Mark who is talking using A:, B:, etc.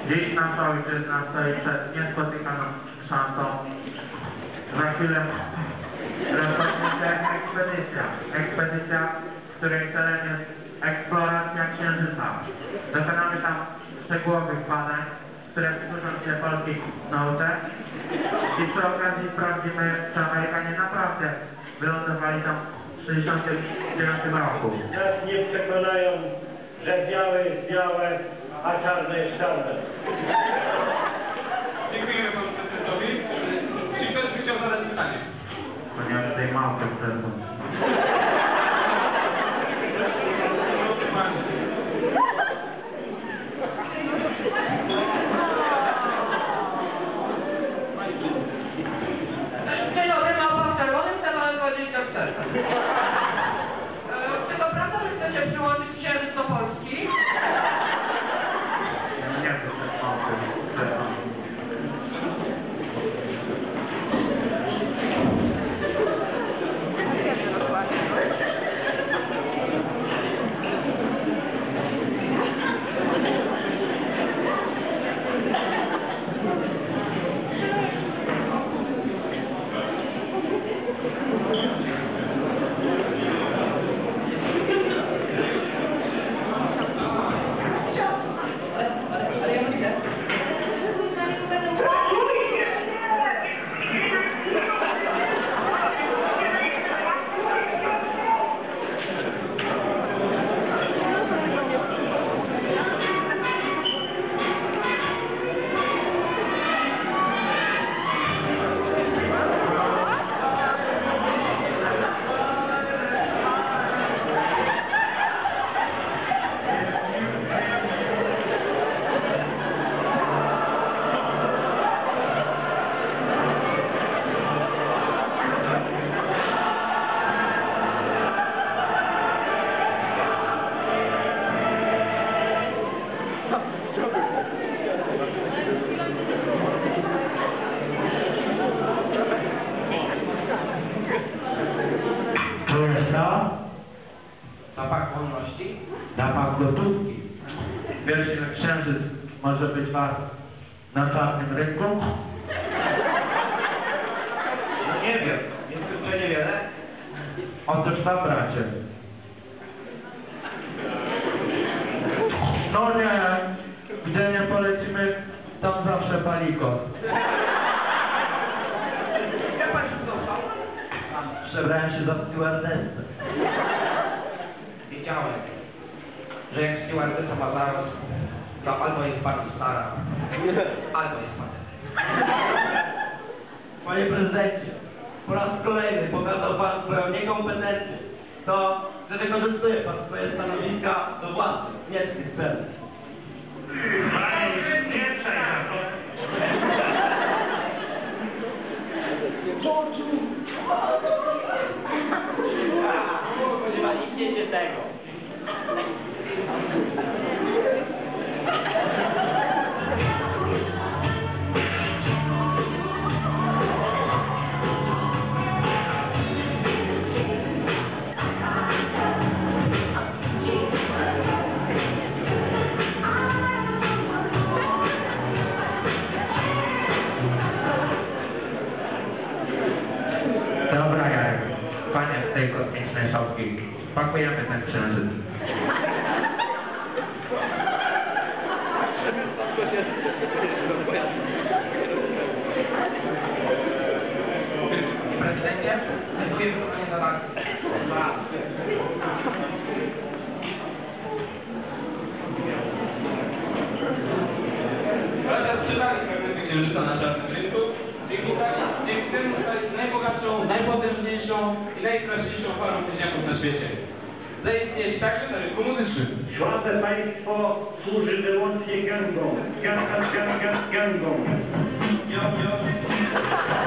A: Dziś nasza ojczyzna stoi przed niespotykaną szansą. Za chwilę rozpocznie się ekspedycja, której celem jest eksploracja Księżyca. Dokonamy tam szczegółowych badań, które przysłużą się polskiej nauce i przy okazji sprawdzimy, czy Amerykanie naprawdę wylądowali tam w 1969 roku.
B: Nas nie przekonają, że białe jest białe, a czarne jest czarne.
C: Dziękujemy panu prezydentowi. Czy ktoś by chciał zadać pytanie?
A: Ponieważ tutaj małpy w zewnątrz.
D: Dzień dobry, małpa w czerwonym, kanale 24. Czy to prawda, że chcecie przyłączyć Księżyc do Polski?
A: Nie, to jest małpy w zewnątrz.
E: Zapach wolności, zapach gotówki.
A: Wiesz, ile księżyc może być wart na czarnym rynku?
E: No nie wiem, jest jeszcze niewiele.
A: Otóż tam, bracie. No nie, gdzie nie polecimy, tam zawsze paliko.
D: Jak pan się dostał?
E: Przebrałem się za stewardessę. Wiedziałem, że jak stewardessa ma zaraz, to albo jest bardzo stara, albo jest patetyk. Panie prezydencie, po raz kolejny pokazał pan swoją niekompetencję. To, że wykorzystuje pan swoje stanowiska do własnych, niemieckich celów.
B: Panie, nie przejdę to.
E: Spodziewaliście się tego.
A: Dobra, Jarek, koniec tej kosmicznej szopki. Pakujemy ten księżyc.
E: Prezydencie, dziękuję za wykonanie zadania.
C: Teraz czytali fragmenty Księżyca na czarnym rynku. Dzięki temu stali najbogatszą, najpotężniejszą i najstraszniejszą parą bliźniaków na świecie. Zaistnieli także na rynku muzycznym.
B: Władze państwo służy wyłącznie gangom. Gangom.
C: Jo, jo.